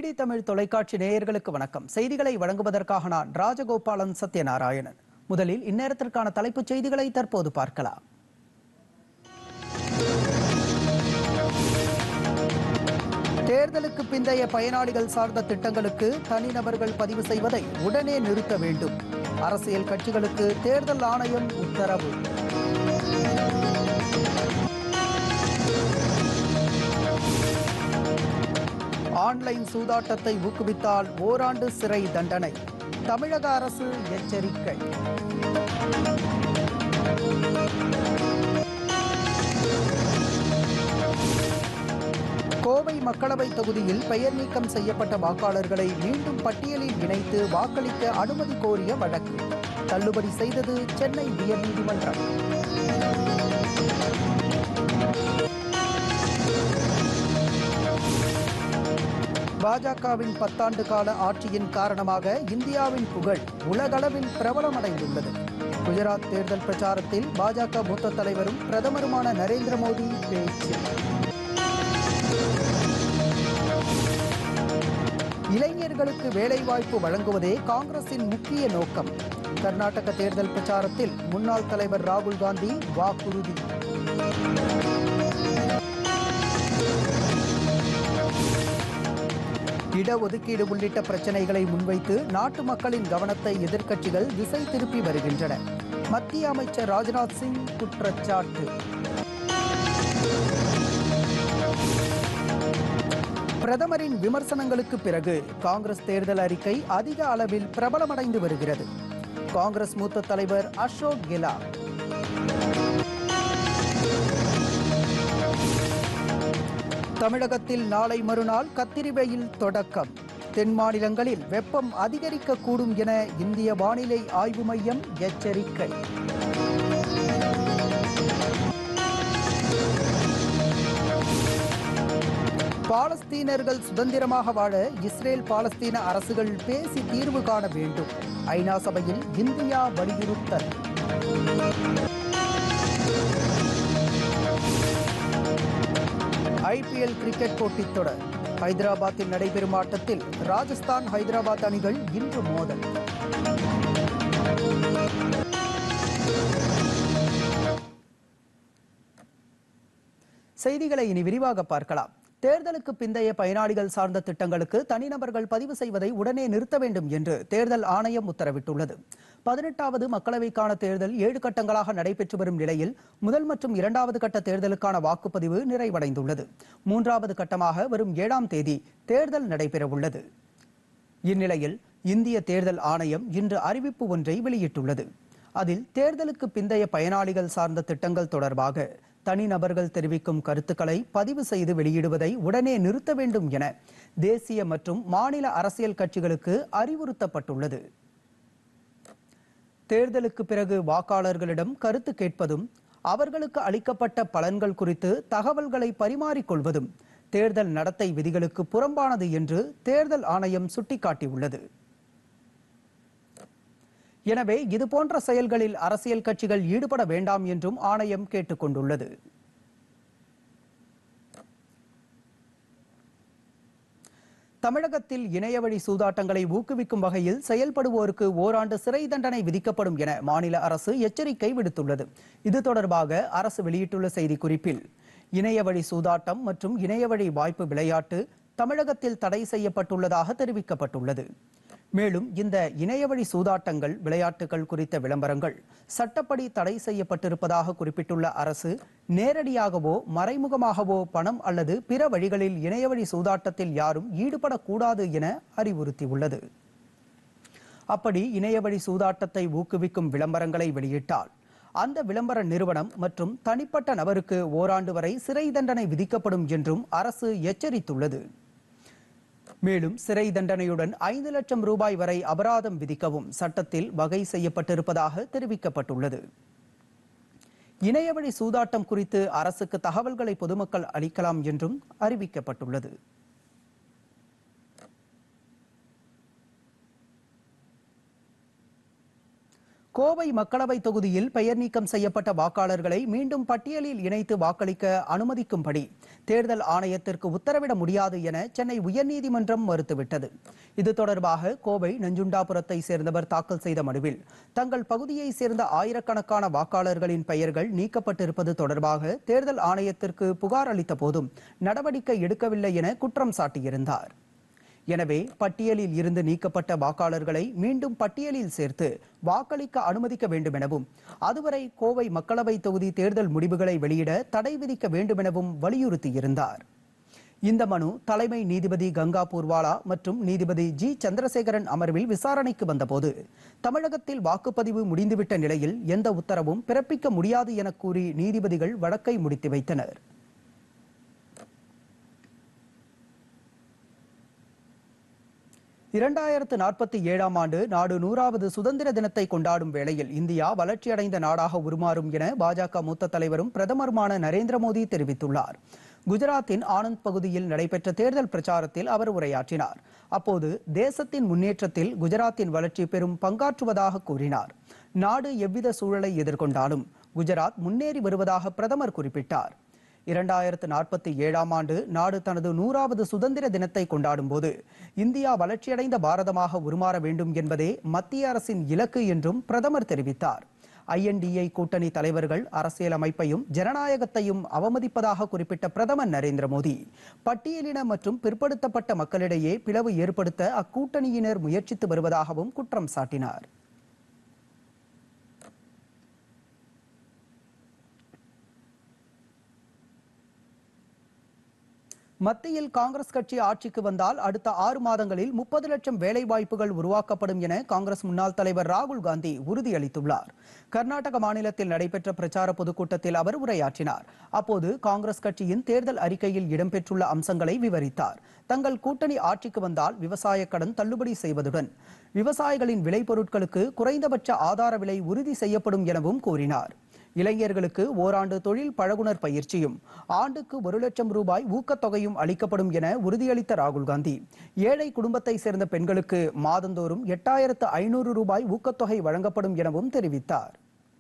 DD Tamil தொலைக்காட்சி நேயர்களுக்கு வணக்கம். செய்திகளை வழங்குவதற்காக நான் ராஜகோபாலன் சத்யநாராயணன். முதலில் இந்நேரத்திற்கான தலைப்புச் செய்திகளை தற்போது பார்க்கலாம். தேர்தலுக்கு பிந்தைய பயனாளிகள் சார்ந்த திட்டங்களுக்கு தனிநபர்கள் பதிவு செய்வதை உடனே நிறுத்த வேண்டும். அரசியல் கட்சிகளுக்கு தேர்தல் ஆணையம் உத்தரவு. ஆன்லைன் சூதாட்டத்தை ஊக்குவித்தால் ஓராண்டு சிறை தண்டனை. தமிழக அரசு எச்சரிக்கை. கோவை மக்களவை தொகுதியில் பெயர் நீக்கம் செய்யப்பட்ட வாக்காளர்களை மீண்டும் பட்டியலில் இணைத்து வாக்களிக்க அனுமதி கோரிய வழக்கு தள்ளுபடி செய்தது சென்னை உயர்நீதிமன்றம். பாஜகவின் 10 ஆண்டு கால ஆட்சியின் காரணமாக இந்தியாவின் புகழ் உலகளவில் பிரபலமடைந்துள்ளது. குஜராத் தேர்தல் பிரச்சாரத்தில் பாஜக மூத்த தலைவரும் பிரதமருமான நரேந்திர மோடி பேச்சு. இளைஞர்களுக்கு வேலைவாய்ப்பு வழங்குவதே காங்கிரசின் முக்கிய நோக்கம். கர்நாடக தேர்தல் பிரச்சாரத்தில் முன்னாள் தலைவர் ராகுல் காந்தி வாக்குறுதி. இடஒதுக்கீடு உள்ளிட்ட பிரச்சனைகளை முன்வைத்து நாட்டு மக்களின் கவனத்தை எதிர்க்கட்சிகள் திசை திருப்பி வருகின்றன. மத்திய அமைச்சர் ராஜ்நாத் சிங் குற்றச்சாட்டு. பிரதமரின் விமர்சனங்களுக்கு பிறகு காங்கிரஸ் தேர்தல் அறிக்கை அதிக அளவில் பிரபலமடைந்து வருகிறது. காங்கிரஸ் மூத்த தலைவர் அசோக் கெலாட். தமிழகத்தில் நாளை மறுநாள் கத்திரி வெயில் தொடக்கம். தென் மாநிலங்களில் வெப்பம் அதிகரிக்கக்கூடும் என இந்திய வானிலை ஆய்வு மையம் எச்சரிக்கை. பாலஸ்தீனர்கள் சுதந்திரமாக வாழ இஸ்ரேல் பாலஸ்தீன அரசுகள் பேசி தீர்வு காண வேண்டும். ஐநா சபையில் இந்தியா வலியுறுத்தல். ஐபிஎல் கிரிக்கெட் போட்டித் தொடர் ஹைதராபாத்தில் நடைபெறும் ஆட்டத்தில் ராஜஸ்தான் ஹைதராபாத் அணிகள் இன்று மோதல். செய்திகளை இனி விரிவாக பார்க்கலாம். தேர்தலுக்கு பிந்தைய பயனாளிகள் சார்ந்த திட்டங்களுக்கு தனிநபர்கள் பதிவு செய்வதை உடனே நிறுத்த வேண்டும் என்று தேர்தல் ஆணையம் உத்தரவிட்டுள்ளது. 18வது மக்களவைக்கான தேர்தல் 7 கட்டங்களாக நடைபெற்று வரும் நிலையில் முதல் மற்றும் 2வது கட்ட தேர்தலுக்கான வாக்குப்பதிவு நிறைவடைந்துள்ளது. 3வது கட்டமாக வரும் 7ஆம் தேதி தேர்தல் நடைபெறவுள்ளது. இந்நிலையில் இந்திய தேர்தல் ஆணையம் இன்று அறிவிப்பு ஒன்றை வெளியிட்டுள்ளது. அதில் தேர்தலுக்கு பிந்தைய பயனாளிகள் சார்ந்த திட்டங்கள் தொடர்பாக தனிநபர்கள் தெரிவிக்கும் கருத்துக்களை பதிவு செய்து வெளியிடுவதை உடனே நிறுத்த வேண்டும் என தேசிய மற்றும் மாநில அரசியல் கட்சிகளுக்கு அறிவுறுத்தப்பட்டுள்ளது. தேர்தலுக்கு பிறகு வாக்காளர்களிடம் கருத்து கேட்பதும் அவர்களுக்கு அளிக்கப்பட்ட பலன்கள் குறித்து தகவல்களை பரிமாறிக்கொள்வதும் தேர்தல் நடத்தை விதிகளுக்கு புறம்பானது என்று தேர்தல் ஆணையம் சுட்டிக்காட்டியுள்ளது. எனவே இதுபோன்ற செயல்களில் அரசியல் கட்சிகள் ஈடுபட வேண்டாம் என்றும் ஆணையம் கேட்டுக்கொண்டுள்ளது. தமிழகத்தில் இணையவழி சூதாட்டங்களை ஊக்குவிக்கும் வகையில் செயல்படுவோருக்கு ஓராண்டு சிறை தண்டனை விதிக்கப்படும் என மாநில அரசு எச்சரிக்கை விடுத்துள்ளது. இது தொடர்பாக அரசு வெளியிட்டுள்ள செய்திக்குறிப்பில் இணையவழி சூதாட்டம் மற்றும் இணையவழி வாய்ப்பு விளையாட்டு தமிழகத்தில் தடை செய்யப்பட்டுள்ளதாக தெரிவிக்கப்பட்டுள்ளது. மேலும் இந்த இணையவழி சூதாட்டங்கள் விளையாட்டுகள் குறித்த விளம்பரங்கள் சட்டப்படி தடை செய்யப்பட்டிருப்பதாக குறிப்பிட்டுள்ள அரசு நேரடியாகவோ மறைமுகமாகவோ பணம் அல்லது பிற வழிகளில் இணையவழி சூதாட்டத்தில் யாரும் ஈடுபடக்கூடாது என அறிவுறுத்தியுள்ளது. அப்படி இணையவழி சூதாட்டத்தை ஊக்குவிக்கும் விளம்பரங்களை வெளியிட்டால் அந்த விளம்பர நிறுவனம் மற்றும் தனிப்பட்ட நபருக்கு ஓராண்டு வரை சிறை தண்டனை விதிக்கப்படும் என்றும் அரசு எச்சரித்துள்ளது. மேலும் சிறை தண்டனையுடன் 5 லட்சம் ரூபாய் வரை அபராதம் விதிக்கவும் சட்டத்தில் வகை செய்யப்பட்டிருப்பதாக தெரிவிக்கப்பட்டுள்ளது. இணையவழி சூதாட்டம் குறித்து அரசுக்கு தகவல்களை பொதுமக்கள் அளிக்கலாம் என்றும் அறிவிக்கப்பட்டுள்ளது. கோவை மக்களவை தொகுதியில் பெயர் நீக்கம் செய்யப்பட்ட வாக்காளர்களை மீண்டும் பட்டியலில் இணைத்து வாக்களிக்க அனுமதிக்கும்படி தேர்தல் ஆணையத்திற்கு உத்தரவிட முடியாது என சென்னை உயர்நீதிமன்றம் மறுத்துவிட்டது. இது தொடர்பாக கோவை நஞ்சுண்டாபுரத்தை சேர்ந்தவர் தாக்கல் செய்த மனுவில் தங்கள் பகுதியை சேர்ந்த ஆயிரக்கணக்கான வாக்காளர்களின் பெயர்கள் நீக்கப்பட்டிருப்பது தொடர்பாக தேர்தல் ஆணையத்திற்கு புகார் அளித்த போதும் நடவடிக்கை எடுக்கவில்லை என குற்றம் சாட்டியிருந்தார். எனவே பட்டியலில் இருந்து நீக்கப்பட்ட வாக்காளர்களை மீண்டும் பட்டியலில் சேர்த்து வாக்களிக்க அனுமதிக்க வேண்டும் எனவும் அதுவரை கோவை மக்களவை தொகுதி தேர்தல் முடிவுகளை வெளியிட தடை விதிக்க வேண்டும் எனவும் வலியுறுத்தியிருந்தார். இந்த மனு தலைமை நீதிபதி கங்கா பூர்வாலா மற்றும் நீதிபதி ஜி சந்திரசேகரன் அமர்வில் விசாரணைக்கு வந்தபோது தமிழகத்தில் வாக்குப்பதிவு முடிந்துவிட்ட நிலையில் எந்த உத்தரவும் பிறப்பிக்க முடியாது என கூறி நீதிபதிகள் வழக்கை முடித்து வைத்தனர். 2047ஆம் ஆண்டு நாடு 100வது சுதந்திர தினத்தை கொண்டாடும் வேளையில் இந்தியா வளர்ச்சியடைந்த நாடாக உருமாறும் என பாஜக மூத்த தலைவரும் பிரதமருமான நரேந்திர மோடி தெரிவித்துள்ளார். குஜராத்தின் ஆனந்த் பகுதியில் நடைபெற்ற தேர்தல் பிரச்சாரத்தில் அவர் உரையாற்றினார். அப்போது தேசத்தின் முன்னேற்றத்தில் குஜராத்தின் வளர்ச்சி பெரும் பங்காற்றுவதாக கூறினார். நாடு எவ்வித சூழலை எதிர்கொண்டாலும் குஜராத் முன்னேறி வருவதாக பிரதமர் குறிப்பிட்டார். 2047ஆம் ஆண்டு நாடு தனது 100வது சுதந்திர தினத்தை கொண்டாடும் போது இந்தியா வளர்ச்சியடைந்த பாரதமாக உருமாற வேண்டும் என்பதே மத்திய அரசின் இலக்கு என்றும் பிரதமர் தெரிவித்தார். INDA கூட்டணி தலைவர்கள் அரசியல் அமைப்பையும் ஜனநாயகத்தையும் அவமதிப்பதாக குறிப்பிட்ட பிரதமர் நரேந்திர மோடி பட்டியலின மற்றும் பிற்படுத்தப்பட்ட மக்களிடையே பிளவு ஏற்படுத்த அக்கூட்டணியினர் முயற்சித்து வருவதாகவும் குற்றம் சாட்டினார். மத்தியில் காங்கிரஸ் கட்சி ஆட்சிக்கு வந்தால் அடுத்த 6 மாதங்களில் 30 லட்சம் வேலைவாய்ப்புகள் உருவாக்கப்படும் என காங்கிரஸ் முன்னாள் தலைவர் ராகுல் காந்தி உறுதியளித்துள்ளார். கர்நாடக மாநிலத்தில் நடைபெற்ற பிரச்சார பொதுக்கூட்டத்தில் அவர் உரையாற்றினார். அப்போது காங்கிரஸ் கட்சியின் தேர்தல் அறிக்கையில் இடம்பெற்றுள்ள அம்சங்களை விவரித்தார். தங்கள் கூட்டணி ஆட்சிக்கு வந்தால் விவசாய கடன் தள்ளுபடி செய்வதுடன் விவசாயிகளின் விளைபொருட்களுக்கு குறைந்தபட்ச ஆதார விலை உறுதி செய்யப்படும் எனவும் கூறினார். இளைஞர்களுக்கு ஓராண்டு தொழில் பழகுனர் பயிற்சியும் ஆண்டுக்கு 1 லட்சம் ரூபாய் ஊக்கத்தொகையும் அளிக்கப்படும் என உறுதியளித்த ராகுல் காந்தி ஏழை குடும்பத்தை சேர்ந்த பெண்களுக்கு மாதந்தோறும் 8500 ரூபாய் ஊக்கத்தொகை வழங்கப்படும் எனவும் தெரிவித்தார்.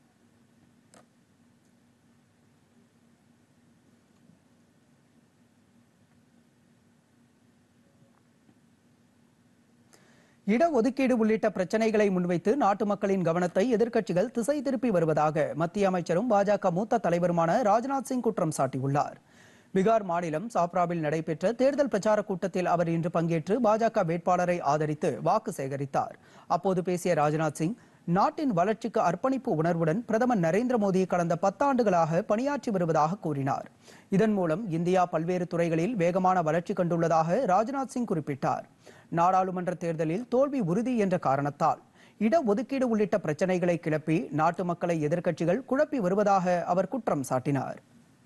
இடஒதுக்கீடு உள்ளிட்ட பிரச்சனைகளை முன்வைத்து நாட்டு மக்களின் கவனத்தை எதிர்க்கட்சிகள் திசை திருப்பி வருவதாக மத்திய அமைச்சரும் பாஜக மூத்த தலைவருமான ராஜ்நாத் சிங் குற்றம் சாட்டியுள்ளார். பீகார் மாநிலம் சாப்ராவில் நடைபெற்ற தேர்தல் பிரச்சார கூட்டத்தில் அவர் இன்று பங்கேற்று பாஜக வேட்பாளரை ஆதரித்து வாக்கு சேகரித்தார். அப்போது பேசிய ராஜ்நாத் சிங் நாட்டின் வளர்ச்சிக்கு அர்ப்பணிப்பு உணர்வுடன் பிரதமர் நரேந்திர மோடி கடந்த 10 ஆண்டுகளாக பணியாற்றி வருவதாக கூறினார். இதன் மூலம் இந்தியா பல்வேறு துறைகளில் வேகமான வளர்ச்சி கண்டுள்ளதாக ராஜ்நாத் சிங் குறிப்பிட்டார். நாடாளுமன்ற தேர்தலில் தோல்வி உறுதி என்ற காரணத்தால் இடஒதுக்கீடு உள்ளிட்ட பிரச்சனைகளை கிளப்பி நாட்டு மக்களை எதிர்க்கட்சிகள் குழப்பி வருவதாக அவர் குற்றம் சாட்டினார்.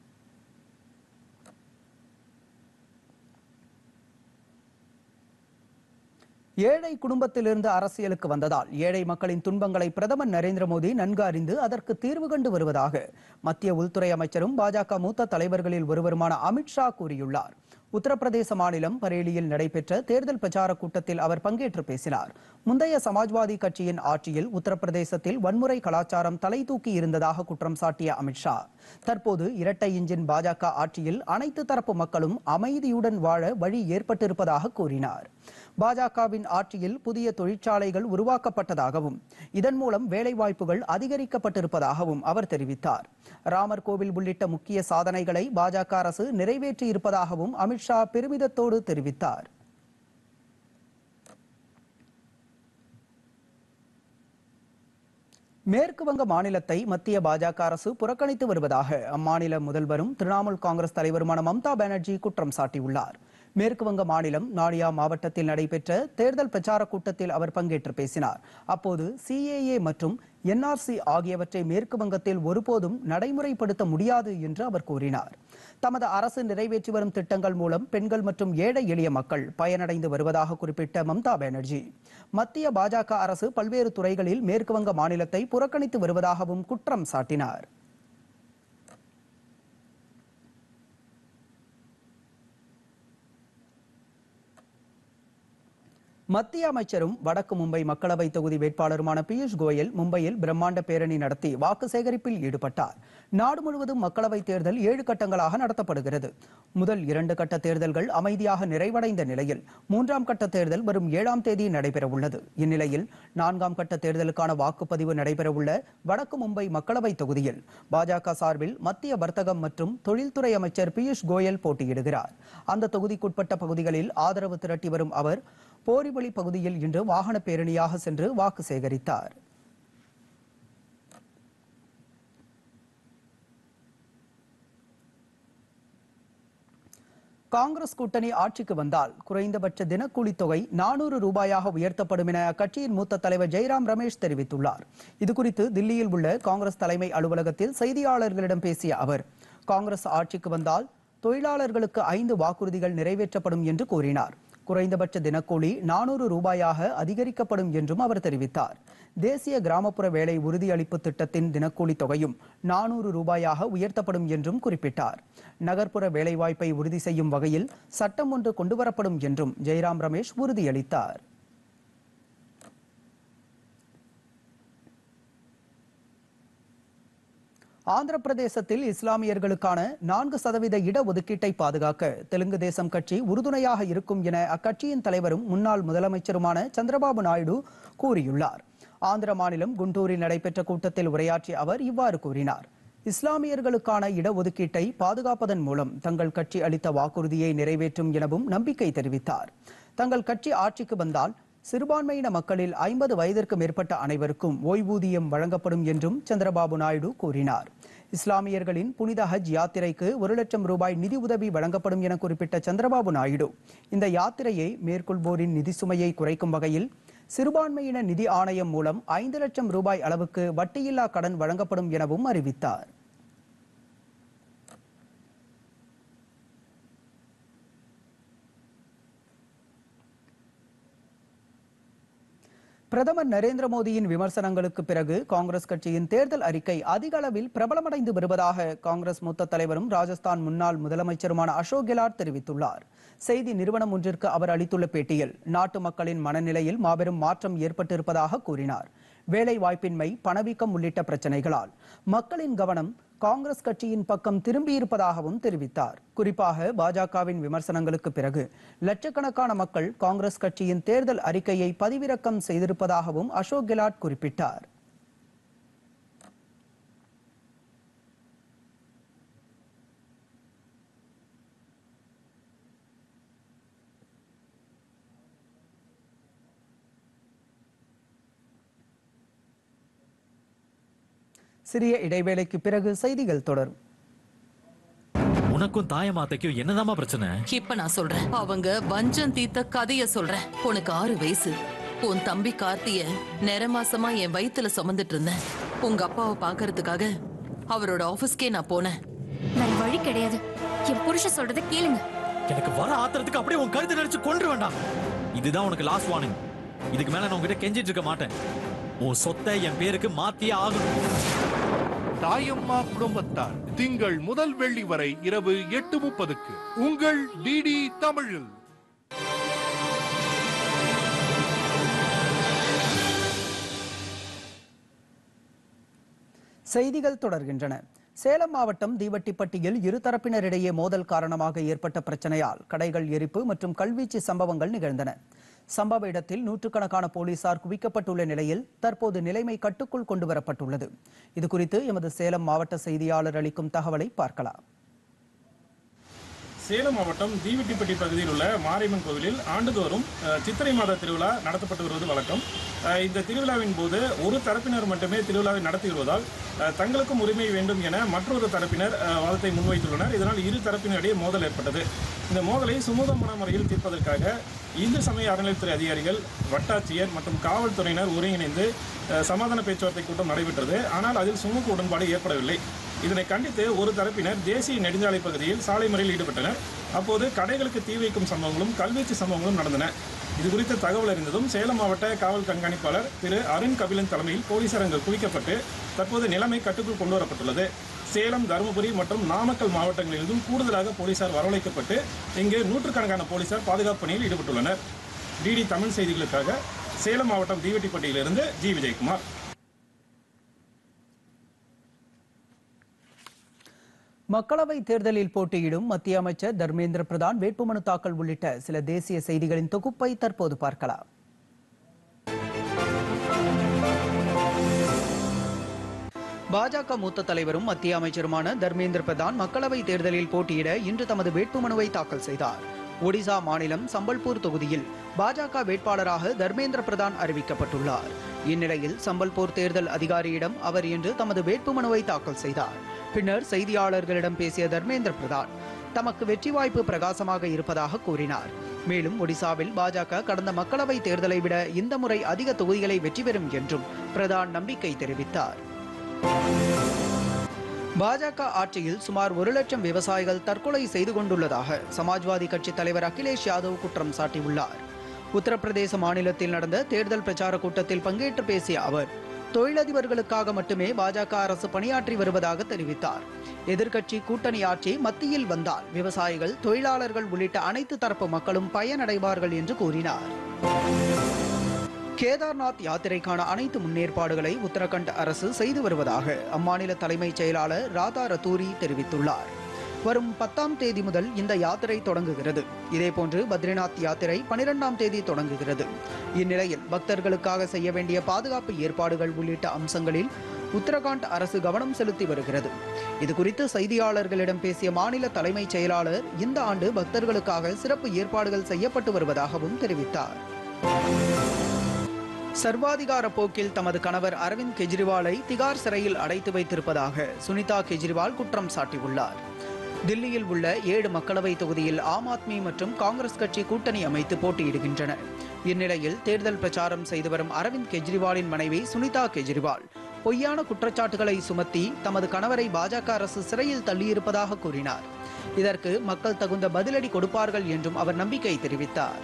ஏழை குடும்பத்திலிருந்து அரசியலுக்கு வந்ததால் ஏழை மக்களின் துன்பங்களை பிரதமர் நரேந்திர மோடி நன்கு அறிந்து அதற்கு தீர்வு கண்டு வருவதாக மத்திய உள்துறை அமைச்சரும் பாஜக மூத்த தலைவர்களில் ஒருவருமான அமித்ஷா கூறியுள்ளார். உத்தரப்பிரதேச மாநிலம் பரேலியில் நடைபெற்ற தேர்தல் பிரச்சார கூட்டத்தில் அவர் பங்கேற்று பேசினார். முந்தைய சமாஜ்வாதி கட்சியின் ஆட்சியில் உத்தரப்பிரதேசத்தில் வன்முறை கலாச்சாரம் தலை தூக்கி இருந்ததாக குற்றம் சாட்டிய அமித்ஷா தற்போது இரட்டை இன்ஜின் பாஜக ஆட்சியில் அனைத்து தரப்பு மக்களும் அமைதியுடன் வாழ வழி ஏற்பட்டிருப்பதாக கூறினார். பாஜகவின் ஆட்சியில் புதிய தொழிற்சாலைகள் உருவாக்கப்பட்டதாகவும் இதன் மூலம் வேலைவாய்ப்புகள் அதிகரிக்கப்பட்டிருப்பதாகவும் அவர் தெரிவித்தார். ராமர் கோவில் உள்ளிட்ட முக்கிய சாதனைகளை பாஜக அரசு நிறைவேற்றி இருப்பதாகவும் அமித்ஷா பெருமிதத்தோடு தெரிவித்தார். மேற்கு வங்க மாநிலத்தை மத்திய பாஜக அரசு புறக்கணித்து வருவதாக அம்மாநில முதல்வரும் திரிணாமுல் காங்கிரஸ் தலைவருமான மம்தா பானர்ஜி குற்றம் சாட்டியுள்ளார். மேற்கு வங்க மாநிலம் நாடியா மாவட்டத்தில் நடைபெற்ற தேர்தல் பிரச்சார கூட்டத்தில் அவர் பங்கேற்று பேசினார். அப்போது CAA மற்றும் NRC ஆகியவற்றை மேற்கு வங்கத்தில் ஒருபோதும் நடைமுறைப்படுத்த முடியாது என்று அவர் கூறினார். தமது அரசு நிறைவேற்றி வரும் திட்டங்கள் மூலம் பெண்கள் மற்றும் ஏழை எளிய மக்கள் பயனடைந்து வருவதாக குறிப்பிட்ட மம்தா பானர்ஜி மத்திய பாஜக அரசு பல்வேறு துறைகளில் மேற்கு வங்க மாநிலத்தை புறக்கணித்து வருவதாகவும் குற்றம் சாட்டினார். மத்திய அமைச்சரும் வடக்கு மும்பை மக்களவை தொகுதி வேட்பாளருமான பியூஷ் கோயல் மும்பையில் பிரம்மாண்ட பேரணி நடத்தி வாக்கு சேகரிப்பில் ஈடுபட்டார். நாடு முழுவதும் மக்களவைத் தேர்தல் 7 கட்டங்களாக நடத்தப்படுகிறது. முதல் 2 கட்ட தேர்தல்கள் அமைதியாக நிறைவடைந்த நிலையில் 3ஆம் கட்ட தேர்தல் வரும் 7ஆம் தேதி நடைபெறவுள்ளது. இந்நிலையில் 4ஆம் கட்ட தேர்தலுக்கான வாக்குப்பதிவு நடைபெறவுள்ள வடக்கு மும்பை மக்களவைத் தொகுதியில் பாஜக சார்பில் மத்திய வர்த்தகம் மற்றும் தொழில்துறை அமைச்சர் பியூஷ் கோயல் போட்டியிடுகிறார். அந்த தொகுதிக்குட்பட்ட பகுதிகளில் ஆதரவு திரட்டி வரும் அவர் போரிவழி பகுதியில் இன்று வாகன பேரணியாக சென்று வாக்கு சேகரித்தார். காங்கிரஸ் கூட்டணி ஆட்சிக்கு வந்தால் குறைந்தபட்ச தினக்கூலி தொகை 400 ரூபாயாக உயர்த்தப்படும் என அக்கட்சியின் மூத்த தலைவர் ஜெய்ராம் ரமேஷ் தெரிவித்துள்ளார். இதுகுறித்து தில்லியில் உள்ள காங்கிரஸ் தலைமை அலுவலகத்தில் செய்தியாளர்களிடம் பேசிய அவர், காங்கிரஸ் ஆட்சிக்கு வந்தால் தொழிலாளர்களுக்கு 5 வாக்குறுதிகள் நிறைவேற்றப்படும் என்று கூறினார். குறைந்தபட்ச தினக்கூலி 400 ரூபாயாக அதிகரிக்கப்படும் என்றும் அவர் தெரிவித்தார். தேசிய கிராமப்புற வேலை உறுதியளிப்பு திட்டத்தின் தினக்கூலி தொகையும் 400 ரூபாயாக உயர்த்தப்படும் என்றும் குறிப்பிட்டார். நகர்ப்புற வேலைவாய்ப்பை உறுதி செய்யும் வகையில் சட்டம் ஒன்று கொண்டுவரப்படும் என்றும் ஜெய்ராம் ரமேஷ் உறுதியளித்தார். ஆந்திர பிரதேசத்தில் இஸ்லாமியர்களுக்கான 4% இடஒதுக்கீட்டை பாதுகாக்க தெலுங்கு தேசம் கட்சி உறுதுணையாக இருக்கும் என அக்கட்சியின் தலைவரும் முன்னாள் முதலமைச்சருமான சந்திரபாபு நாயுடு கூறியுள்ளார். ஆந்திர மாநிலம் குண்டூரில் நடைபெற்ற கூட்டத்தில் உரையாற்றிய அவர் இவ்வாறு கூறினார். இஸ்லாமியர்களுக்கான இடஒதுக்கீட்டை பாதுகாப்பதன் மூலம் தங்கள் கட்சி அளித்த வாக்குறுதியை நிறைவேற்றும் எனவும் நம்பிக்கை தெரிவித்தார். தங்கள் கட்சி ஆட்சிக்கு வந்தால் சிறுபான்மையின மக்களில் 50 வயதிற்கு மேற்பட்ட அனைவருக்கும் ஓய்வூதியம் வழங்கப்படும் என்றும் சந்திரபாபு நாயுடு கூறினார். இஸ்லாமியர்களின் புனித ஹஜ் யாத்திரைக்கு 1 லட்சம் ரூபாய் நிதி உதவி வழங்கப்படும் என குறிப்பிட்ட சந்திரபாபு நாயுடு, இந்த யாத்திரையை மேற்கொள்வோரின் நிதி சுமையை குறைக்கும் வகையில் சிறுபான்மையின நிதி ஆணையம் மூலம் 5 லட்சம் ரூபாய் அளவுக்கு வட்டியில்லா கடன் வழங்கப்படும் எனவும் அறிவித்தார். பிரதமர் நரேந்திர மோடியின் விமர்சனங்களுக்கு பிறகு காங்கிரஸ் கட்சியின் தேர்தல் அறிக்கை அதிக அளவில் பிரபலமடைந்து வருவதாக காங்கிரஸ் மூத்த தலைவரும் ராஜஸ்தான் முன்னாள் முதலமைச்சருமான அசோக் கெலாட் தெரிவித்துள்ளார். செய்தி நிறுவனம் ஒன்றிற்கு அவர் அளித்துள்ள பேட்டியில் நாட்டு மக்களின் மனநிலையில் மாபெரும் மாற்றம் ஏற்பட்டிருப்பதாக கூறினார். வேலை வாய்ப்பின்மை, பணவீக்கம் உள்ளிட்ட பிரச்சனைகளால் மக்களின் கவனம் காங்கிரஸ் கட்சியின் பக்கம் திரும்பியிருப்பதாகவும் தெரிவித்தார். குறிப்பாக பாஜகவின் விமர்சனங்களுக்கு பிறகு லட்சக்கணக்கான மக்கள் காங்கிரஸ் கட்சியின் தேர்தல் அறிக்கையை பதிவிறக்கம் செய்திருப்பதாகவும் அசோக் கெலாட் குறிப்பிட்டார். சிறிய இடைவேளைக்கு பிறகு செய்திகள் தொடரும். உனக்கும் தாயமாத்தைக்கும் என்னதாமா பிரச்சனை? இப்ப நான் சொல்றேன். அவங்க வஞ்சம் தீத்த கதைய சொல்றேன். உனக்கு 6 வயசு. உன் தம்பி கார்த்திய நிறமாசமா என் வயித்துல சுமந்துட்டு இருந்தேன். உங்க அப்பாவை பாக்குறதுக்காக அவரோட ஆபீஸ்க்கே நான் போனேன். வேற வழி கிடையாது. என் புருஷன் சொல்றதை கேளுங்க. எனக்கு வர ஆத்திரத்துக்கு அப்படியே உன் கழுத்தை நடிச்சு கொன்று வேண்டாம். இதுதான் உனக்கு லாஸ்ட் வார்னிங். இதுக்கு மேல நான் உங்ககிட்ட கெஞ்சிட்டு இருக்க மாட்டேன். உன் சொத்தை என் பேருக்கு மாத்தியே ஆகணும். தாயம்மா குடும்பத்தார் திங்கள் முதல் வெள்ளி வரை இரவு 8:30 உங்கள் டிடி தமிழில். செய்திகள் தொடர்கின்றன. சேலம் மாவட்டம் தீவட்டிப்பட்டியில் இருதரப்பினரிடையே மோதல் காரணமாக ஏற்பட்ட பிரச்சனையால் கடைகள் எரிப்பு மற்றும் கல்வீச்சு சம்பவங்கள் நிகழ்ந்தன. சம்பவ இடத்தில் நூற்றுக்கணக்கான போலீசார் குவிக்கப்பட்டுள்ள நிலையில் தற்போது நிலைமை கட்டுக்குள் கொண்டுவரப்பட்டுள்ளது. இதுகுறித்து எமது சேலம் மாவட்ட செய்தியாளர் அளிக்கும் தகவலை பார்க்கலாம். சேலம் மாவட்டம் தீவட்டிப்பட்டி பகுதியில் உள்ள மாரியம்மன் கோவிலில் ஆண்டுதோறும் சித்திரை மாத திருவிழா நடத்தப்பட்டு வருவது வழக்கம். இந்த திருவிழாவின் போது ஒரு தரப்பினர் மட்டுமே திருவிழாவை நடத்தி வருவதால் தங்களுக்கும் உரிமை வேண்டும் என மற்றொரு தரப்பினர் வாதத்தை முன்வைத்துள்ளனர். இதனால் இரு தரப்பினரிடையே மோதல் ஏற்பட்டது. இந்த மோதலை சுமூகமான முறையில் தீர்ப்பதற்காக இந்து சமய அறநிலையத்துறை அதிகாரிகள், வட்டாட்சியர் மற்றும் காவல்துறையினர் ஒருங்கிணைந்து சமாதான பேச்சுவார்த்தை கூட்டம் நடைபெற்றது. ஆனால் அதில் சுமூக உடன்பாடு ஏற்படவில்லை. இதனை கண்டித்து ஒரு தரப்பினர் தேசிய நெடுஞ்சாலை பகுதியில் சாலை மறியலில் ஈடுபட்டனர். அப்போது கடைகளுக்கு தீ வைக்கும் சம்பவங்களும் கல்வீச்சு சம்பவங்களும் நடந்தன. இதுகுறித்த தகவல் அறிந்ததும் சேலம் மாவட்ட காவல் கண்காணிப்பாளர் திரு அருண் கபிலன் தலைமையில் போலீசார் அங்கு குவிக்கப்பட்டு தற்போது நிலைமை கட்டுக்குள் கொண்டுவரப்பட்டுள்ளது. சேலம், தருமபுரி மற்றும் நாமக்கல் மாவட்டங்களிலிருந்தும் கூடுதலாக போலீசார் வரவழைக்கப்பட்டு இங்கு நூற்றுக்கணக்கான போலீசார் பாதுகாப்பு பணியில் ஈடுபட்டுள்ளனர். டிடி தமிழ் செய்திகளுக்காக சேலம் மாவட்டம் தீவெட்டிப்பட்டியிலிருந்து ஜி விஜயகுமார். மக்களவை தேர்தலில் போட்டியிடும் மத்திய அமைச்சர் தர்மேந்திர பிரதான் வேட்புமனு தாக்கல் உள்ளிட்ட சில தேசிய செய்திகளின் தொகுப்பை தற்போது பார்க்கலாம். பாஜக மூத்த தலைவரும் மத்திய அமைச்சருமான தர்மேந்திர பிரதான் மக்களவை தேர்தலில் போட்டியிட இன்று தமது வேட்புமனுவை தாக்கல் செய்தார். ஒடிசா மாநிலம் சம்பல்பூர் தொகுதியில் பாஜக வேட்பாளராக தர்மேந்திர பிரதான் அறிவிக்கப்பட்டுள்ளார். இந்நிலையில் சம்பல்பூர் தேர்தல் அதிகாரியிடம் அவர் இன்று தமது வேட்புமனுவை தாக்கல் செய்தார். பின்னர் செய்தியாளர்களிடம் பேசிய தர்மேந்திர பிரதான் தமக்கு வெற்றி வாய்ப்பு பிரகாசமாக இருப்பதாக கூறினார். மேலும் ஒடிசாவில் பாஜக கடந்த மக்களவை தேர்தலை விட இந்த முறை அதிக தொகுதிகளை வெற்றி பெறும் என்றும் பிரதான் நம்பிக்கை தெரிவித்தார். பாஜக ஆட்சியில் சுமார் 1 லட்சம் விவசாயிகள் தற்கொலை செய்து கொண்டுள்ளதாக சமாஜ்வாதி கட்சி தலைவர் அகிலேஷ் யாதவ் குற்றம் சாட்டியுள்ளார். உத்தரப்பிரதேச மாநிலத்தில் நடந்த தேர்தல் பிரச்சார கூட்டத்தில் பங்கேற்று பேசிய அவர் தொழிலதிபர்களுக்காக மட்டுமே பாஜக அரசு பணியாற்றி வருவதாக தெரிவித்தார். எதிர்க்கட்சி கூட்டணி ஆட்சி மத்தியில் வந்தால் விவசாயிகள், தொழிலாளர்கள் உள்ளிட்ட அனைத்து தரப்பு மக்களும் பயனடைவார்கள் என்று கூறினார். கேதார்நாத் யாத்திரைக்கான அனைத்து முன்னேற்பாடுகளை உத்தரகண்ட் அரசு செய்து வருவதாக அம்மாநில தலைமைச் செயலாளர் ராதா ரத்தூரி தெரிவித்துள்ளார். வரும் 10ஆம் தேதி முதல் இந்த யாத்திரை தொடங்குகிறது. இதேபோன்று பத்ரிநாத் யாத்திரை 12ஆம் தேதி தொடங்குகிறது. இந்நிலையில் பக்தர்களுக்காக செய்ய வேண்டிய பாதுகாப்பு ஏற்பாடுகள் உள்ளிட்ட அம்சங்களில் உத்தரகாண்ட் அரசு கவனம் செலுத்தி வருகிறது. இதுகுறித்து செய்தியாளர்களிடம் பேசிய மாநில தலைமைச் செயலாளர் இந்த ஆண்டு பக்தர்களுக்காக சிறப்பு ஏற்பாடுகள் செய்யப்பட்டு வருவதாகவும் தெரிவித்தார். சர்வாதிகார போக்கில் தமது கணவர் அரவிந்த் கெஜ்ரிவாலை திகார் சிறையில் அடைத்து வைத்திருப்பதாக சுனிதா கெஜ்ரிவால் குற்றம் சாட்டியுள்ளார். தில்லியில் உள்ள 7 மக்களவை தொகுதியில் ஆம் ஆத்மி மற்றும் காங்கிரஸ் கட்சி கூட்டணி அமைத்து போட்டியிடுகின்றன. இந்நிலையில் தேர்தல் பிரச்சாரம் செய்து வரும் அரவிந்த் கெஜ்ரிவாலின் மனைவி சுனிதா கெஜ்ரிவால் பொய்யான குற்றச்சாட்டுகளை சுமத்தி தமது கணவரை பாஜக அரசு சிறையில் தள்ளியிருப்பதாக கூறினார். இதற்கு மக்கள் தகுந்த பதிலடி கொடுப்பார்கள் என்றும் அவர் நம்பிக்கை தெரிவித்தார்.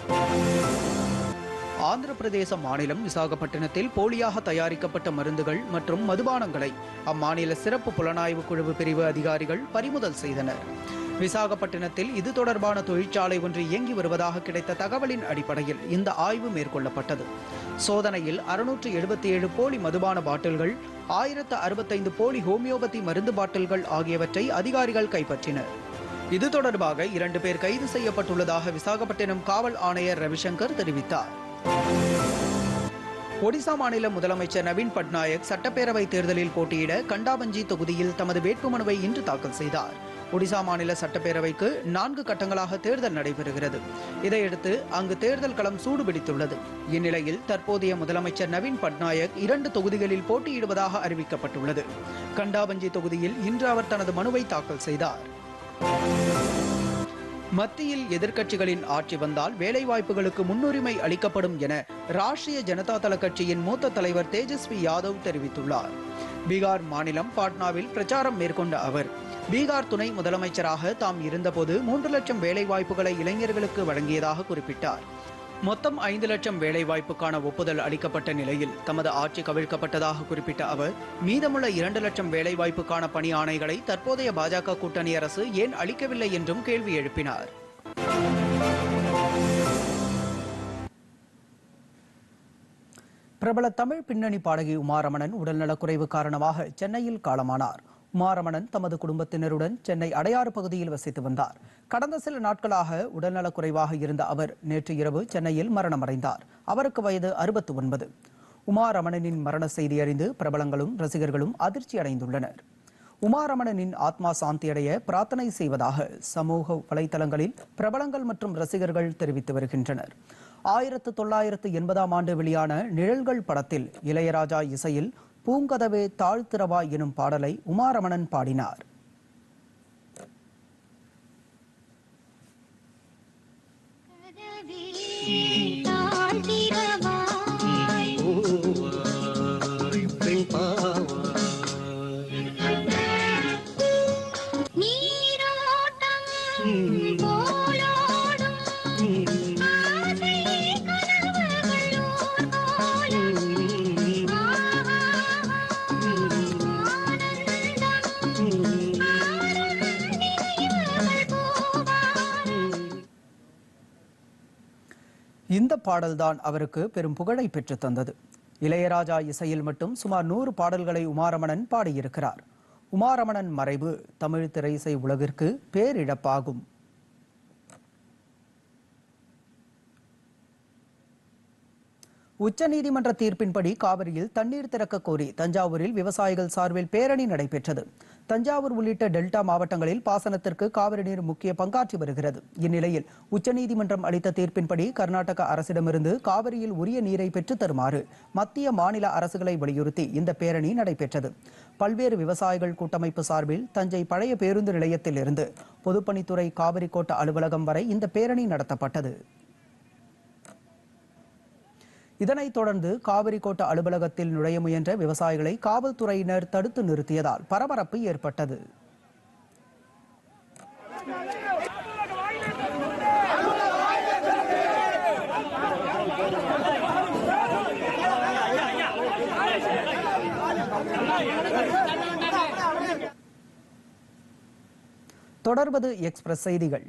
ஆந்திர பிரதேச மாநிலம் விசாகப்பட்டினத்தில் போலியாக தயாரிக்கப்பட்ட மருந்துகள் மற்றும் மதுபானங்களை அம்மாநில சிறப்பு புலனாய்வு குழு பிரிவு அதிகாரிகள் பறிமுதல் செய்தனர். விசாகப்பட்டினத்தில் இது தொடர்பான தொழிற்சாலை ஒன்று இயங்கி வருவதாக கிடைத்த தகவலின் அடிப்படையில் இந்த ஆய்வு மேற்கொள்ளப்பட்டது. சோதனையில் 677 போலி மதுபான பாட்டில்கள், 1065 போலி ஹோமியோபதி மருந்து பாட்டில்கள் ஆகியவற்றை அதிகாரிகள் கைப்பற்றினர். இது தொடர்பாக 2 பேர் கைது செய்யப்பட்டுள்ளதாக விசாகப்பட்டினம் காவல் ஆணையர் ரவிசங்கர் தெரிவித்தார். ஒடிசா மாநில முதலமைச்சர் நவீன் பட்நாயக் சட்டப்பேரவை தேர்தலில் போட்டியிட கண்டாபஞ்சி தொகுதியில் தமது வேட்புமனுவை இன்று தாக்கல் செய்தார். ஒடிசா மாநில சட்டப்பேரவைக்கு 4 கட்டங்களாக தேர்தல் நடைபெறுகிறது. இதையடுத்து அங்கு தேர்தல் களம் சூடுபிடித்துள்ளது. இந்நிலையில் தற்போதைய முதலமைச்சர் நவீன் பட்நாயக் 2 தொகுதிகளில் போட்டியிடுவதாக அறிவிக்கப்பட்டுள்ளது. கண்டாபஞ்சி தொகுதியில் இன்று அவர் தனது மனுவை தாக்கல் செய்தார். மத்தியில் எதிர்க்கட்சிகளின் ஆட்சி வந்தால் வேலைவாய்ப்புகளுக்கு முன்னுரிமை அளிக்கப்படும் என ராஷ்டிரிய ஜனதா தள கட்சியின் மூத்த தலைவர் தேஜஸ்வி யாதவ் தெரிவித்துள்ளார். பீகார் மாநிலம் பாட்னாவில் பிரச்சாரம் மேற்கொண்ட அவர் பீகார் துணை முதலமைச்சராக தாம் இருந்தபோது 3 லட்சம் வேலைவாய்ப்புகளை இளைஞர்களுக்கு வழங்கியதாக குறிப்பிட்டார். மொத்தம் 5 லட்சம் வேலைவாய்ப்புக்கான ஒப்புதல் அளிக்கப்பட்ட நிலையில் தமது ஆட்சி கவிழ்க்கப்பட்டதாக குறிப்பிட்ட அவர் மீதமுள்ள 2 லட்சம் வேலைவாய்ப்புக்கான பணி ஆணைகளை தற்போதைய பாஜக கூட்டணி அரசு ஏன் அளிக்கவில்லை என்றும் கேள்வி எழுப்பினார். பிரபல தமிழ் பின்னணி பாடகி உமா ரமணன் உடல்நலக்குறைவு காரணமாக சென்னையில் காலமானார். உமா ரமணன் தமது குடும்பத்தினருடன் சென்னை அடையாறு பகுதியில் வசித்து வந்தார். கடந்த சில நாட்களாக உடல்நலக்குறைவாக இருந்த அவர் நேற்று இரவு சென்னையில் மரணமடைந்தார். அவருக்கு வயது 69. உமா ரமணனின் மரண செய்தி அறிந்து பிரபலங்களும் ரசிகர்களும் அதிர்ச்சி அடைந்துள்ளனர். உமா ரமணனின் ஆத்மா சாந்தியடைய பிரார்த்தனை செய்வதாக சமூக வலைதளங்களில் பிரபலங்கள் மற்றும் ரசிகர்கள் தெரிவித்து வருகின்றனர். 1980ஆம் ஆண்டு வெளியான நிழல்கள் படத்தில் இளையராஜா இசையில் பூங்கதவே தாழ்த்திரவா எனும் பாடலை உமா ரமணன் பாடினார். இந்த பாடல்தான் அவருக்கு பெரும் புகழை பெற்று தந்தது. இளையராஜா இசையில் மட்டும் சுமார் 100 பாடல்களை உமாரமணன் பாடியிருக்கிறார். உமாரமணன் மறைவு தமிழ் திரையிசை உலகிற்கு பேரிழப்பாகும். உச்சநீதிமன்ற தீர்ப்பின்படி காவிரியில் தண்ணீர் திறக்க கோரி தஞ்சாவூரில் விவசாயிகள் சார்பில் பேரணி நடைபெற்றது. தஞ்சாவூர் உள்ளிட்ட டெல்டா மாவட்டங்களில் பாசனத்திற்கு காவிரி நீர் முக்கிய பங்காற்றி வருகிறது. இந்நிலையில் உச்சநீதிமன்றம் அளித்த தீர்ப்பின்படி கர்நாடக அரசிடமிருந்து காவிரியில் உரிய நீரை பெற்றுத் தருமாறு மத்திய மாநில அரசுகளை வலியுறுத்தி இந்த பேரணி நடைபெற்றது. பல்வேறு விவசாயிகள் கூட்டமைப்பு சார்பில் தஞ்சை பழைய பேருந்து நிலையத்தில் இருந்து பொதுப்பணித்துறை காவிரி கோட்ட அலுவலகம் வரை இந்த பேரணி நடத்தப்பட்டது. இதனைத் தொடர்ந்து காவிரி கோட்ட அலுவலகத்தில் நுழைய முயன்ற விவசாயிகளை காவல்துறையினர் தடுத்து நிறுத்தியதால் பரபரப்பு ஏற்பட்டது. தொடர்வது எக்ஸ்பிரஸ் செய்திகள்.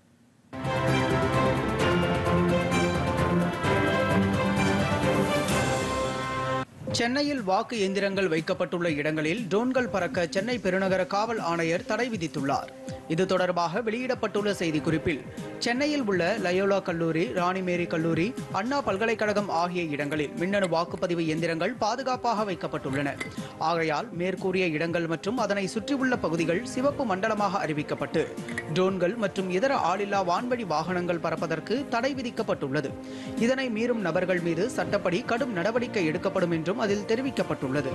சென்னையில் வாக்கு எந்திரங்கள் வைக்கப்பட்டுள்ள இடங்களில் ட்ரோன்கள் பறக்க சென்னை பெருநகர காவல் ஆணையர் தடை விதித்துள்ளார். இது தொடர்பாக வெளியிடப்பட்டுள்ள செய்திக்குறிப்பில் சென்னையில் உள்ள லயோலா கல்லூரி, ராணிமேரி கல்லூரி, அண்ணா பல்கலைக்கழகம் ஆகிய இடங்களில் மின்னணு வாக்குப்பதிவு எந்திரங்கள் பாதுகாப்பாக வைக்கப்பட்டுள்ளன. ஆகையால் மேற்கூறிய இடங்கள் மற்றும் அதனை சுற்றியுள்ள பகுதிகள் சிவப்பு மண்டலமாக அறிவிக்கப்பட்டு ட்ரோன்கள் மற்றும் இதர ஆளில்லா வான்வழி வாகனங்கள் பறப்பதற்கு தடை விதிக்கப்பட்டுள்ளது. இதனை மீறும் நபர்கள் மீது சட்டப்படி கடும் நடவடிக்கை எடுக்கப்படும் என்றும் அதில் தெரிவிக்கப்பட்டுள்ளது.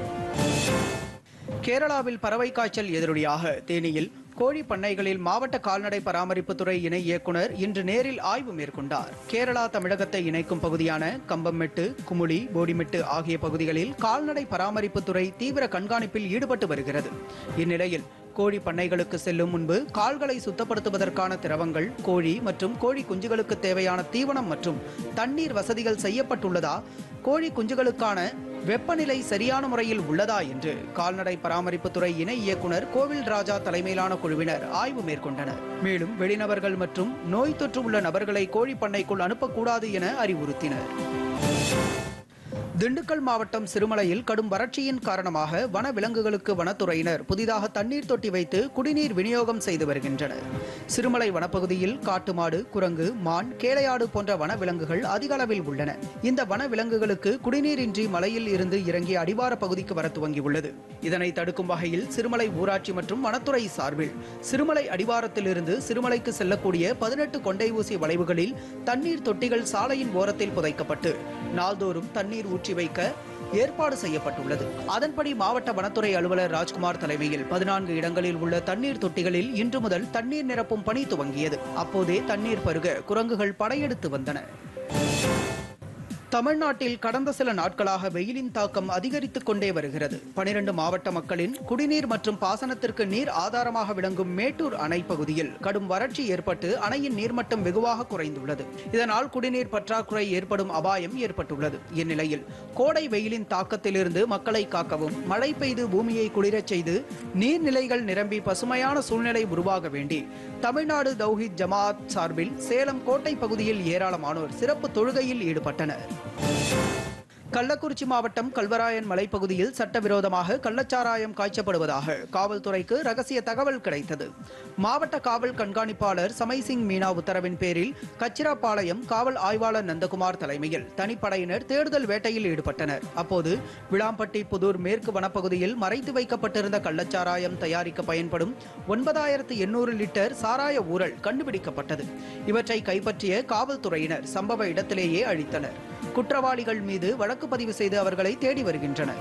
கேரளாவில் பறவை காய்ச்சல் எதிரொலியாக தேனியில் கோழி பண்ணைகளில் மாவட்ட கால்நடை பராமரிப்புத்துறை இணை இயக்குனர் இன்று நேரில் ஆய்வு மேற்கொண்டார். கேரளா தமிழகத்தை இணைக்கும் பகுதியான கம்பம்மெட்டு, குமுளி, போடிமெட்டு ஆகிய பகுதிகளில் கால்நடை பராமரிப்புத்துறை தீவிர கண்காணிப்பில் ஈடுபட்டு வருகிறது. இந்நிலையில் கோழி பண்ணைகளுக்கு செல்லும் முன்பு கால்களை சுத்தப்படுத்துவதற்கான திரவங்கள், கோழி மற்றும் கோழி குஞ்சுகளுக்கு தேவையான தீவனம் மற்றும் தண்ணீர் வசதிகள் செய்யப்பட்டுள்ளதா, கோழி குஞ்சுகளுக்கான வெப்பநிலை சரியான முறையில் உள்ளதா என்று கால்நடை பராமரிப்புத்துறை இணை இயக்குனர் கோவில் ராஜா தலைமையிலான குழுவினர் ஆய்வு மேற்கொண்டனர். மேலும் வெளிநபர்கள் மற்றும் நோய் தொற்று உள்ள நபர்களை கோழி பண்ணைக்குள் அனுப்பக்கூடாது என அறிவுறுத்தினர். திண்டுக்கல் மாவட்டம் சிறுமலையில் கடும் வறட்சியின் காரணமாக வன விலங்குகளுக்கு வனத்துறையினர் புதிதாக தண்ணீர் தொட்டி வைத்து குடிநீர் விநியோகம் செய்து வருகின்றனர். சிறுமலை வனப்பகுதியில் காட்டு மாடு, குரங்கு, மான், கேளையாடு போன்ற வனவிலங்குகள் அதிக அளவில் உள்ளன. இந்த வனவிலங்குகளுக்கு குடிநீரின்றி மலையில் இருந்து இறங்கி அடிவார பகுதிக்கு வர துவங்கியுள்ளது. இதனை தடுக்கும் வகையில் சிறுமலை ஊராட்சி மற்றும் வனத்துறை சார்பில் சிறுமலை அடிவாரத்தில் இருந்து சிறுமலைக்கு செல்லக்கூடிய 18 கொண்டை ஊசி வளைவுகளில் தண்ணீர் தொட்டிகள் சாலையின் ஓரத்தில் புதைக்கப்பட்டு நாள்தோறும் தண்ணீர் ஊற்றி வைக்க ஏற்பாடு செய்யப்பட்டுள்ளது. அதன்படி மாவட்ட வனத்துறை அலுவலர் ராஜ்குமார் தலைமையில் 14 இடங்களில் உள்ள தண்ணீர் தொட்டிகளில் இன்று முதல் தண்ணீர் நிரப்பும் பணி துவங்கியது. அப்போதே தண்ணீர் பருக குரங்குகள் படையெடுத்து வந்தன. தமிழ்நாட்டில் கடந்த சில நாட்களாக வெயிலின் தாக்கம் அதிகரித்துக் கொண்டே வருகிறது. 12 மாவட்ட மக்களின் குடிநீர் மற்றும் பாசனத்திற்கு நீர் ஆதாரமாக விளங்கும் மேட்டூர் அணை பகுதியில் கடும் வறட்சி ஏற்பட்டு அணையின் நீர்மட்டம் வெகுவாக குறைந்துள்ளது. இதனால் குடிநீர் பற்றாக்குறை ஏற்படும் அபாயம் ஏற்பட்டுள்ளது. இந்நிலையில் கோடை வெயிலின் தாக்கத்திலிருந்து மக்களை காக்கவும் மழை பெய்து பூமியை குளிரச் செய்து நீர்நிலைகள் நிரம்பி பசுமையான சூழ்நிலை உருவாக வேண்டி தமிழ்நாடு தௌஹீத் ஜமாஅத் சார்பில் சேலம் கோட்டை பகுதியில் ஏராளமானோர் சிறப்பு தொழுகையில் ஈடுபட்டனர். கள்ளக்குறிச்சி மாவட்டம் கல்வராயன் மலைப்பகுதியில் சட்டவிரோதமாக கள்ளச்சாராயம் காய்ச்சப்படுவதாக காவல்துறைக்கு ரகசிய தகவல் கிடைத்தது. மாவட்ட காவல் கண்காணிப்பாளர் சமைசிங் மீனா உத்தரவின் பேரில் கச்சிராப்பாளையம் காவல் ஆய்வாளர் நந்தகுமார் தலைமையில் தனிப்படையினர் தேடுதல் வேட்டையில் ஈடுபட்டனர். அப்போது விளாம்பட்டி புதூர் மேற்கு வனப்பகுதியில் மறைத்து வைக்கப்பட்டிருந்த கள்ளச்சாராயம் தயாரிக்க பயன்படும் 9800 லிட்டர் சாராய ஊறல் கண்டுபிடிக்கப்பட்டது. இவற்றை கைப்பற்றிய காவல்துறையினர் சம்பவ இடத்திலேயே அழித்தனர். குற்றவாளிகள் மீது வழக்கு பதிவு செய்து அவர்களை தேடி வருகின்றனர்.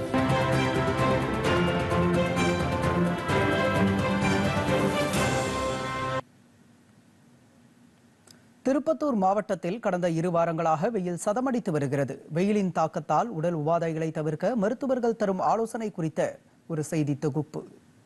திருப்பத்தூர் மாவட்டத்தில் கடந்த 2 வாரங்களாக வெயில் சதமடித்து வருகிறது. வெயிலின் தாக்கத்தால் உடல் உபாதைகளை தவிர்க்க மருத்துவர்கள் தரும் ஆலோசனை குறித்த ஒரு செய்தி தொகுப்பு.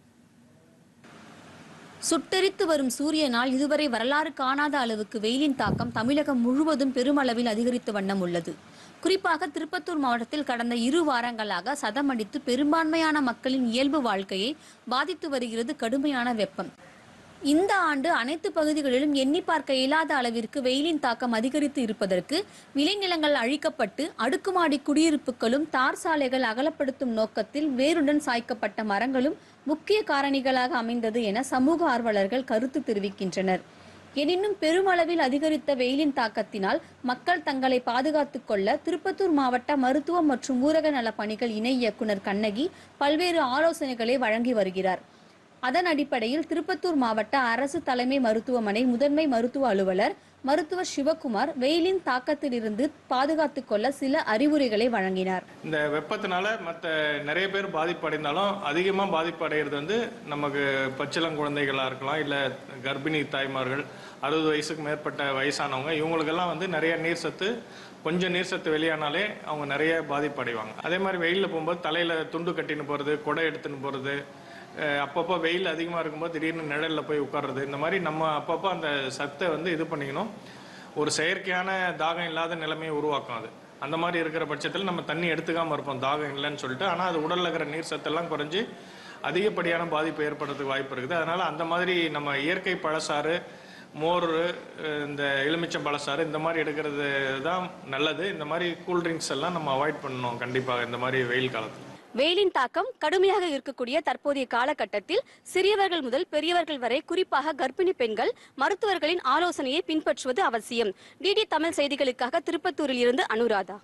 சுட்டெரித்து வரும் சூரியனால் இதுவரை வரலாறு காணாத அளவுக்கு வெயிலின் தாக்கம் தமிழகம் முழுவதும் பெருமளவில் அதிகரித்த வண்ணம் உள்ளது. குறிப்பாக திருப்பத்தூர் மாவட்டத்தில் கடந்த 2 வாரங்களாக சதமடித்து பெரும்பான்மையான மக்களின் இயல்பு வாழ்க்கையை பாதித்து வருகிறது கடுமையான வெப்பம். இந்த ஆண்டு அனைத்து பகுதிகளிலும் எண்ணி பார்க்க இயலாத அளவிற்கு வெயிலின் தாக்கம் அதிகரித்து இருப்பதற்கு விளைநிலங்கள் அழிக்கப்பட்டு அடுக்குமாடி குடியிருப்புகளும் தார் சாலைகள் அகலப்படுத்தும் நோக்கத்தில் வேருடன் சாய்க்கப்பட்ட மரங்களும் முக்கிய காரணிகளாக அமைந்தது என சமூக ஆர்வலர்கள் கருத்து தெரிவிக்கின்றனர். எனினும் பெருமளவில் அதிகரித்த வெயிலின் தாக்கத்தினால் மக்கள் தங்களை பாதுகாத்துக் கொள்ள திருப்பத்தூர் மாவட்ட மருத்துவம் மற்றும் ஊரக நல பணிகள் இணை இயக்குனர் கண்ணகி பல்வேறு ஆலோசனைகளை வழங்கி வருகிறார். அதன் அடிப்படையில் திருப்பத்தூர் மாவட்ட அரசு தலைமை மருத்துவமனை முதன்மை மருத்துவ அலுவலர் மருத்துவர் சிவகுமார் வெயிலின் தாக்கத்திலிருந்து பாதுகாத்துக் கொள்ள சில அறிவுரைகளை வழங்கினார். இந்த வெப்பத்தினால மற்ற நிறைய பேர் பாதிப்படைந்தாலும் அதிகமாக பாதிப்படைகிறது நமக்கு பச்சிளங்குழந்தைகளாக இருக்கலாம், இல்லை கர்ப்பிணி தாய்மார்கள், 60 வயசுக்கு மேற்பட்ட வயசானவங்க, இவங்களுக்கெல்லாம் நிறைய நீர் சத்து, கொஞ்சம் நீர் சத்து வெளியானாலே அவங்க நிறைய பாதிப்படைவாங்க. அதே மாதிரி வெயிலில் போகும்போது தலையில் துண்டு கட்டின்னு போகிறது, கொடை எடுத்துன்னு போகிறது, அப்பப்போ வெயில் அதிகமாக இருக்கும்போது திடீர்னு நிழலில் போய் உட்கார்றது, இந்த மாதிரி நம்ம அப்பப்போ அந்த சத்தை இது பண்ணிக்கணும். ஒரு செயற்கையான தாகம் இல்லாத நிலைமையை உருவாக்கும். அது அந்த மாதிரி இருக்கிற பட்சத்தில் நம்ம தண்ணி எடுத்துக்காமல் இருப்போம் தாகம் இல்லைன்னு சொல்லிட்டு. ஆனால் அது உடலில் இருக்கிற நீர் சத்தெல்லாம் குறைஞ்சி அதிகப்படியான பாதிப்பு ஏற்படுறதுக்கு வாய்ப்பு இருக்குது. அதனால் அந்த மாதிரி நம்ம இயற்கை பழசாறு, மோர், இந்த எலுமிச்சம் பழசாறு இந்த மாதிரி எடுக்கிறது தான் நல்லது. இந்த மாதிரி கூல்ட்ரிங்க்ஸ் எல்லாம் நம்ம அவாய்ட் பண்ணணும் கண்டிப்பாக இந்த மாதிரி வெயில் காலத்தில். வெயிலின் தாக்கம் கடுமையாக இருக்கக்கூடிய தற்போதைய காலகட்டத்தில் சிறியவர்கள் முதல் பெரியவர்கள் வரை, குறிப்பாக கர்ப்பிணி பெண்கள் மருத்துவர்களின் ஆலோசனையை பின்பற்றுவது அவசியம். டிடி தமிழ் செய்திகளுக்காக திருப்பத்தூரில் இருந்து அனுராதா.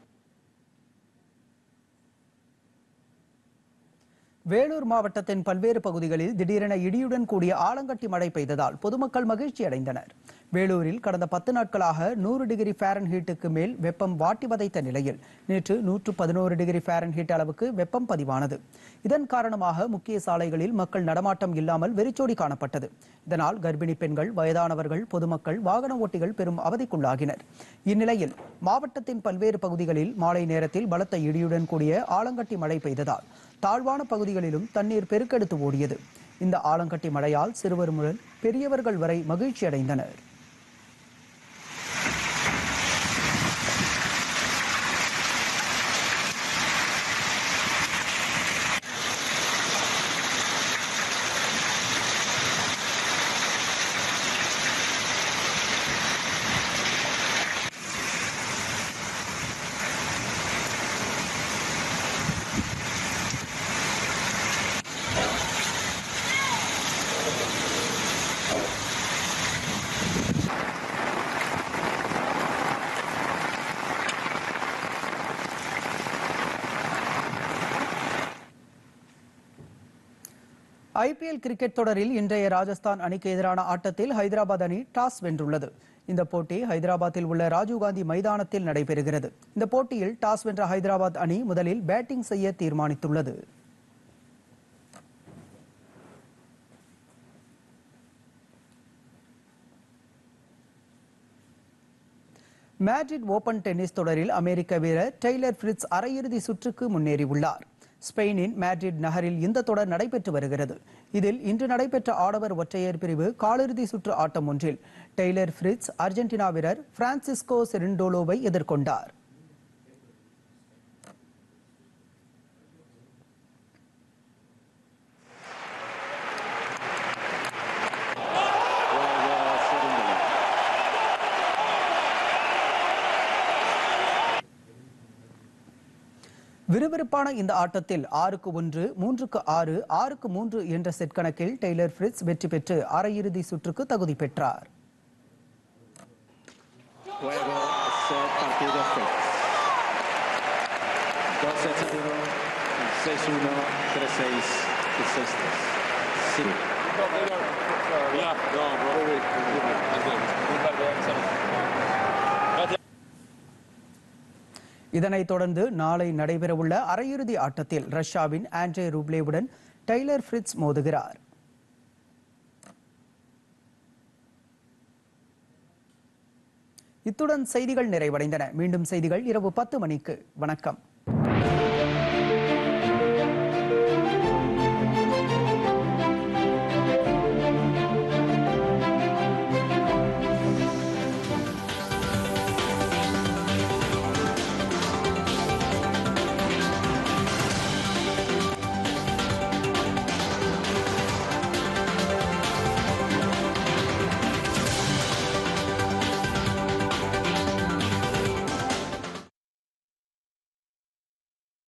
வேலூர் மாவட்டத்தின் பல்வேறு பகுதிகளில் திடீரென இடியுடன் கூடிய ஆலங்கட்டி மழை பெய்ததால் பொதுமக்கள் மகிழ்ச்சி அடைந்தனர். வேலூரில் கடந்த 10 நாட்களாக 100 டிகிரி ஃபாரன்ஹீட்டுக்கு மேல் வெப்பம் வாட்டி வதைத்த நிலையில் நேற்று 111 டிகிரி ஃபாரன்ஹீட் அளவுக்கு வெப்பம் பதிவானது. இதன் காரணமாக முக்கிய சாலைகளில் மக்கள் நடமாட்டம் இல்லாமல் வெறிச்சோடி காணப்பட்டது. இதனால் கர்ப்பிணி பெண்கள், வயதானவர்கள், பொதுமக்கள், வாகன ஓட்டிகள் பெரும் அவதிக்குள்ளாகினர். இந்நிலையில் மாவட்டத்தின் பல்வேறு பகுதிகளில் மாலை நேரத்தில் பலத்த இடியுடன் கூடிய ஆலங்கட்டி மழை பெய்ததால் தாழ்வான பகுதிகளிலும் தண்ணீர் பெருக்கெடுத்து ஓடியது. இந்த ஆலங்கட்டி மழையால் சிறுவர் முதல் பெரியவர்கள் வரை மகிழ்ச்சி அடைந்தனர். ஐபிஎல் கிரிக்கெட் தொடரில் இன்றைய ராஜஸ்தான் அணிக்கு எதிரான ஆட்டத்தில் ஹைதராபாத் அணி டாஸ் வென்றுள்ளது. இந்த போட்டி ஹைதராபாத்தில் உள்ள ராஜீவ்காந்தி மைதானத்தில் நடைபெறுகிறது. இந்த போட்டியில் டாஸ் வென்ற ஹைதராபாத் அணி முதலில் பேட்டிங் செய்ய தீர்மானித்துள்ளது. மேட்ரிட் ஓபன் டென்னிஸ் தொடரில் அமெரிக்க வீரர் டெய்லர் ஃபிரிட்ஸ் அரையிறுதி சுற்றுக்கு முன்னேறியுள்ளார். ஸ்பெயினின் மேட்ரிட் நகரில் இந்த தொடர் நடைபெற்று வருகிறது. இதில் இன்று நடைபெற்ற ஆடவர் ஒற்றையர் பிரிவு காலிறுதி சுற்று ஆட்டம் ஒன்றில் டெய்லர் ஃபிரிட்ஸ் அர்ஜென்டினா வீரர் பிரான்சிஸ்கோ செரிண்டோலோவை எதிர்கொண்டார். விறுவிறுப்பான இந்த ஆட்டத்தில் 6-1, 3-6, 6-3 என்ற செட் கணக்கில் டெய்லர் ஃபிரிட்ஸ் வெற்றி பெற்று அரையிறுதி சுற்றுக்கு தகுதி பெற்றார். இதனைத் தொடர்ந்து நாளை நடைபெறவுள்ள அரையிறுதி ஆட்டத்தில் ரஷ்யாவின் ஆண்ட்ரே ரூப்லேவுடன் டெய்லர் ஃபிரிட்ஸ் மோதுகிறார். இத்துடன் செய்திகள் நிறைவடைந்தன. மீண்டும் செய்திகள் இரவு 10 மணிக்கு. வணக்கம்.